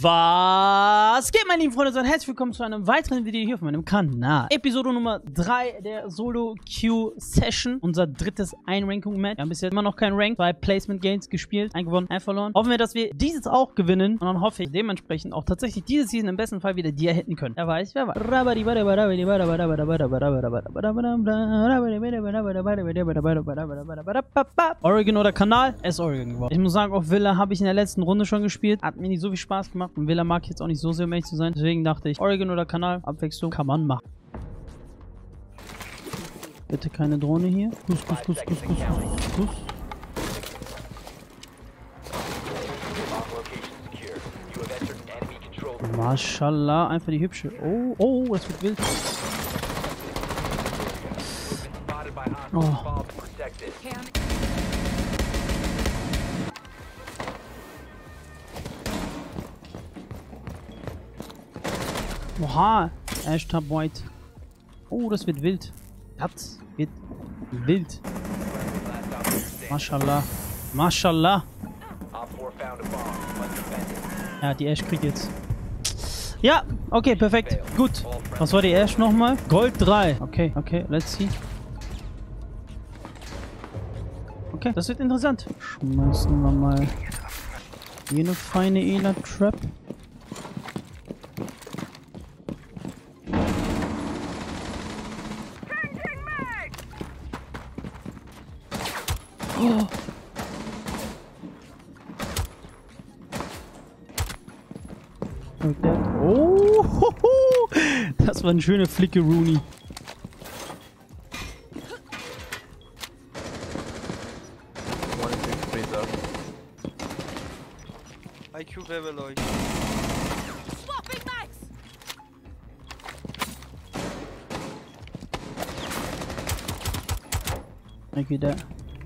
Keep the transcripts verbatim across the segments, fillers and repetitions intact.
Was geht, meine lieben Freunde, und herzlich willkommen zu einem weiteren Video hier auf meinem Kanal. Episode Nummer drei der Solo-Queue-Session. Unser drittes Einrankung-Match. Wir haben bisher immer noch kein Rank. Zwei Placement-Games gespielt. Ein gewonnen, ein verloren. Hoffen wir, dass wir dieses auch gewinnen. Und dann hoffe ich dementsprechend auch tatsächlich diese Season im besten Fall wieder die hätten können. Wer weiß, wer weiß. Oregon oder Kanal? Es ist Oregon geworden. Ich muss sagen, auf Villa habe ich in der letzten Runde schon gespielt. Hat mir nicht so viel Spaß gemacht. Und Villa mag ich jetzt auch nicht so sehr, um ehrlich zu sein. Deswegen dachte ich, Oregon oder Kanal, Abwechslung kann man machen. Bitte keine Drohne hier. Kuss, kuss, kuss, kuss, kuss, kuss. Mashallah, einfach die hübsche. Oh, oh, das wird wild. Oh. Oha, Ash Tab White. Oh, das wird wild. Das wird wild. Mashallah. Mashallah. Ja, die Ash kriegt jetzt. Ja, okay, perfekt. Gut. Was war die Ash nochmal? Gold drei. Okay, okay, let's see. Okay, das wird interessant. Schmeißen wir mal hier eine feine Ela-Trap. Oh. Oh, hoho. Das war eine schöne Flicke, Rooney. I Q level euch. Okay, da.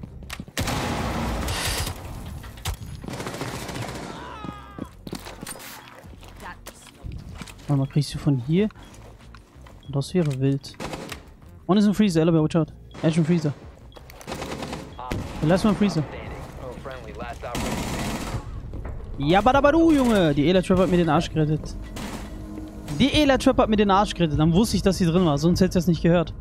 Warte mal, kriegst du von hier? Das wäre wild. Und ist ein Freezer, Elevator, watch out. Edge ein Freezer. Lass mal einen Freezer. Ja, badabadu, Junge! Die Ela-Trap hat mir den Arsch gerettet. Die Ela-Trap hat mir den Arsch gerettet. Dann wusste ich, dass sie drin war, sonst hätte ich das nicht gehört.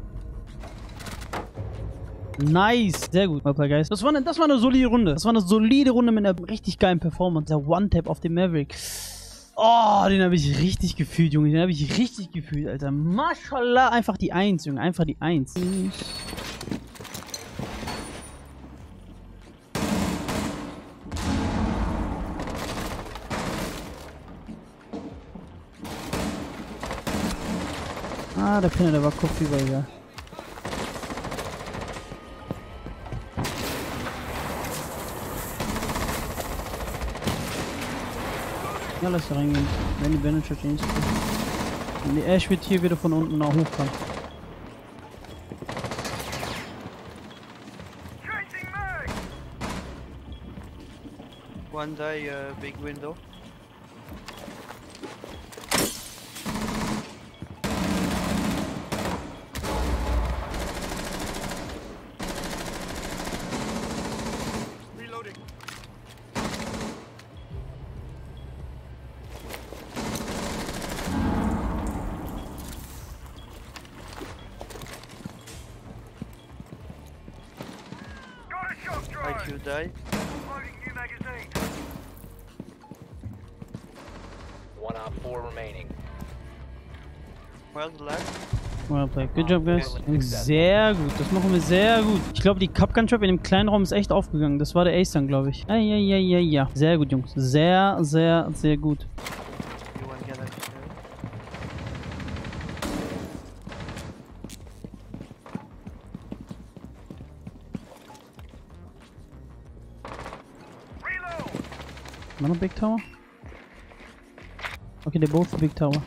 Nice, sehr gut, Guys. Das war, eine, das war eine solide Runde. Das war eine solide Runde mit einer richtig geilen Performance. Der One-Tap auf dem Maverick. Oh, den habe ich richtig gefühlt, Junge. Den habe ich richtig gefühlt, Alter. Mashallah, einfach die Eins, Junge. Einfach die Eins. Ah, der Pinner, der war kopfüber, ja. Ja, lass reingehen. Wenn die Manager change. Und die Ash wird hier wieder von unten nach hochkommen. One die uh, big window. Reloading. I Q die. One op four remaining. Well left. Well played. Good job, guys. Sehr gut. Das machen wir sehr gut. Ich glaube, die Capgun Trap in dem kleinen Raum ist echt aufgegangen. Das war der Ace dann, glaube ich. Ja, ja, ja, ja, ja. Sehr gut, Jungs. Sehr, sehr, sehr gut. Noch Big Tower? Okay, they're both Big Tower.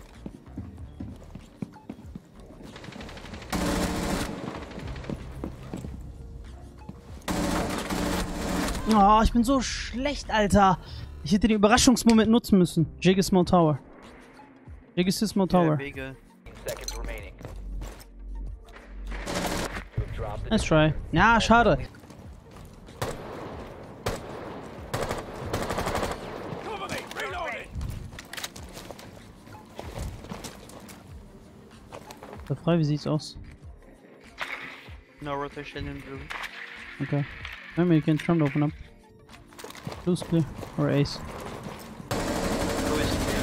Oh, ich bin so schlecht, Alter. Ich hätte den Überraschungsmoment nutzen müssen. Jig is Small Tower. Jig is Small Tower. Let's try. Ja, schade. Da frei, wie sieht's aus? No rotation in blue. Okay. Remember, you can try to open up. Blue's clear. Or ace. Blue is clear.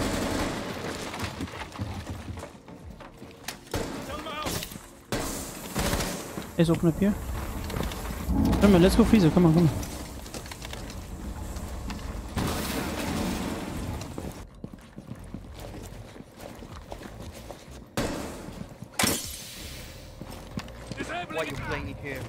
Ace open up here. Remember, let's go freezer. Come on, come on. Why are you playing it here?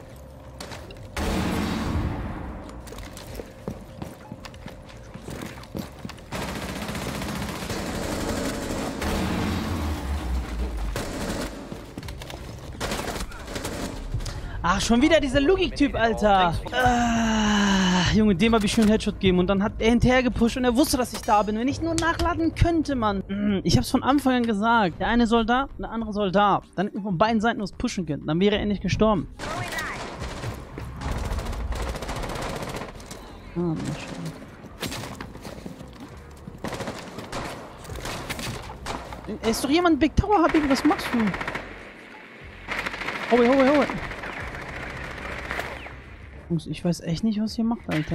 Ach, schon wieder dieser Logik-Typ, Alter. Ah, Junge, dem habe ich schon einen Headshot gegeben und dann hat er hinterher gepusht und er wusste, dass ich da bin. Wenn ich nur nachladen könnte, Mann. Ich habe es von Anfang an gesagt. Der eine soll da, der andere soll da. Dann hätten wir von beiden Seiten was pushen können. Dann wäre er nicht gestorben. Ah, Mann, schade. Ist doch jemand Big Tower, Habibi, was machst du? Hoi, hoi, hoi. Jungs, ich weiß echt nicht, was ihr macht, Alter.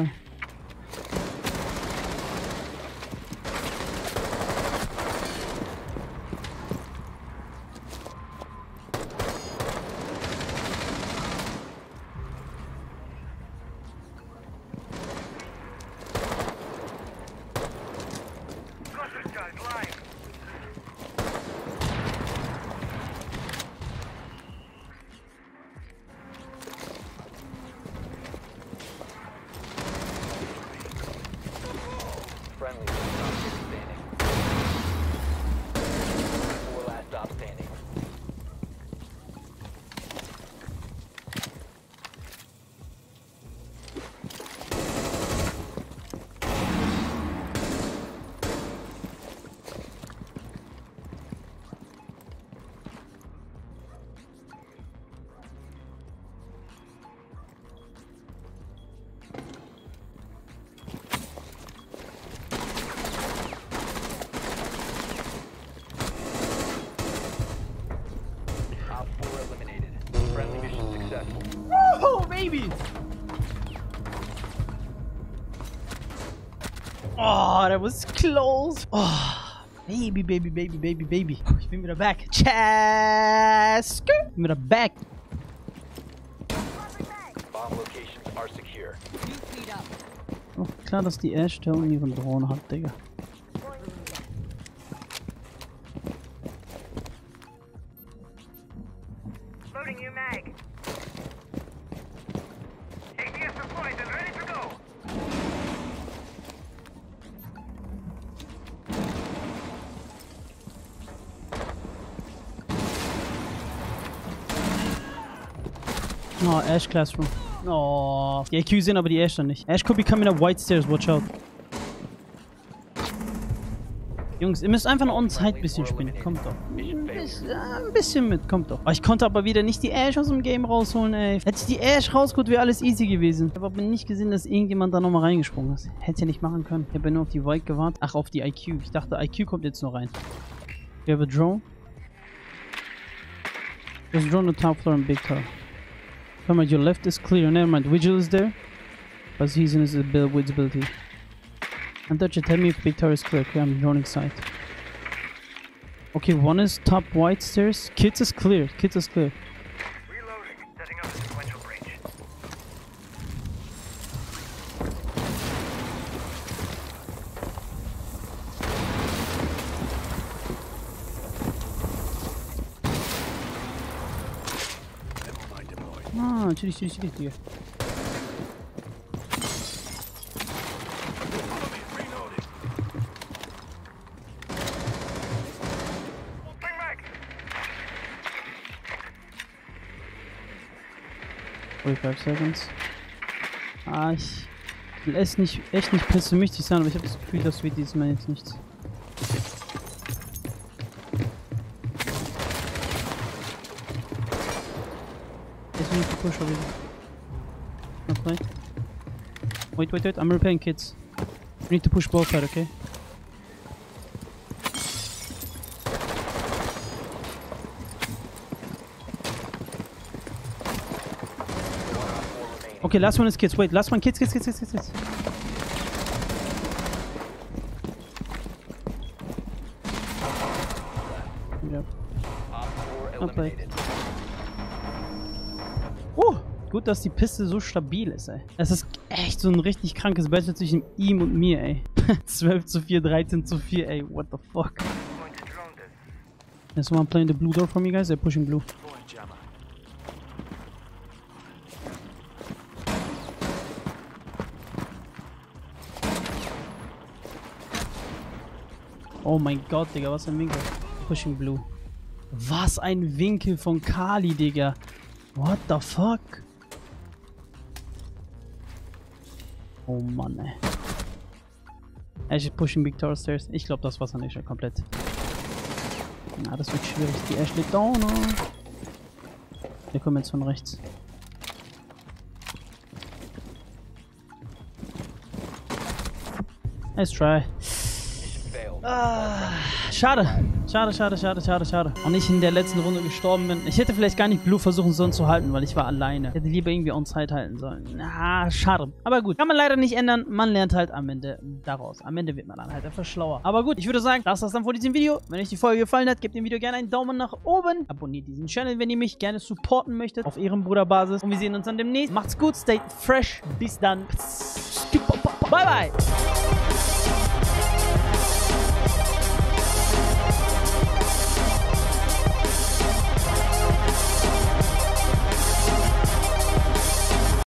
Friendly last stop standing. Four last stop standing. Oh, baby! Oh, that was close. Oh, baby, baby, baby, baby, baby. Ich bin wieder back. Chess. Ich bin wieder back. Bomb locations are secure. Oh, klar, dass die Ash da irgendwie eine Drohne hat, Digga. Loading new mag. A P S deployed and ready to go. Oh, Ash Classroom. Oh, die A Q sehen aber die Ash dann nicht. Ash could be coming up white stairs, watch out. Jungs, ihr müsst einfach nur on-site ein bisschen spielen. Kommt doch. Ein bisschen, ein bisschen mit, kommt doch. Oh, ich konnte aber wieder nicht die Ash aus dem Game rausholen, ey. Hätte ich die Ash rausgeholt, wäre alles easy gewesen. Ich habe aber nicht gesehen, dass irgendjemand da nochmal reingesprungen ist. Hätte ja nicht machen können. Ich habe ja nur auf die White gewartet. Ach, auf die I Q. Ich dachte, I Q kommt jetzt noch rein. We have a drone. There's a drone on the top floor in Big Tower. Come on, your left is clear. Never mind. Vigil is there. But he's in his visibility. And Dutch, tell me if Big Tower is clear. Okay, I'm droning side. Okay, one is top white stairs. Kids is clear. Kids is clear. Reloading. Setting up a sequential breach. Ah, chili, chili, chili, Digga. Bring back. forty-five seconds. Ah, ich will echt nicht, echt nicht pessimistisch sein, aber ich habe das Gefühl, das wird diesmal jetzt nichts. Jetzt will ich die Push wieder. Not right. Wait, wait, wait, I'm repairing kids. We need to push both side, okay? Okay, last one is kids. Wait, last one kids, kids, kids, kids, kids. kids. Ja. Op four Okay. eliminated. Uh, gut, dass die Piste so stabil ist, ey. Es ist echt so ein richtig krankes Battle zwischen ihm und mir, ey. zwölf zu vier, dreizehn zu vier, ey. What the fuck? Going to drone this. There's someone playing the blue door from you guys. They're pushing blue. Oh mein Gott, Digga, was ein Winkel. Pushing blue. Was ein Winkel von Kali, Digga. What the fuck? Oh Mann, ey. Ash ist pushing big tower stairs. Ich glaube, das war's nicht schon komplett. Na, das wird schwierig. Die Ash liegt down. Der kommt jetzt von rechts. Nice try. Failed. Ah, schade. Schade, schade, schade, schade, schade. Und ich in der letzten Runde gestorben bin. Ich hätte vielleicht gar nicht Blue versuchen sollen zu halten, weil ich war alleine. Ich hätte lieber irgendwie on-site halten sollen. Ah, schade. Aber gut. Kann man leider nicht ändern. Man lernt halt am Ende daraus. Am Ende wird man dann halt etwas schlauer. Aber gut, ich würde sagen, das war's dann vor diesem Video. Wenn euch die Folge gefallen hat, gebt dem Video gerne einen Daumen nach oben. Abonniert diesen Channel, wenn ihr mich gerne supporten möchtet. Auf Ehrenbruderbasis. Und wir sehen uns dann demnächst. Macht's gut, stay fresh. Bis dann. Bye, bye.